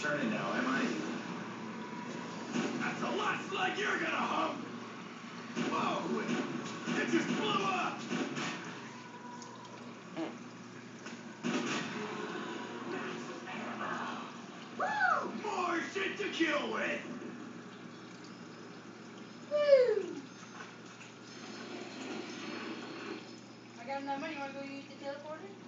turning now, am I? That's the last leg you're gonna hump! Whoa! It just blew up! Woo! More shit to kill with! Woo! I got enough money. You wanna go use the teleporter?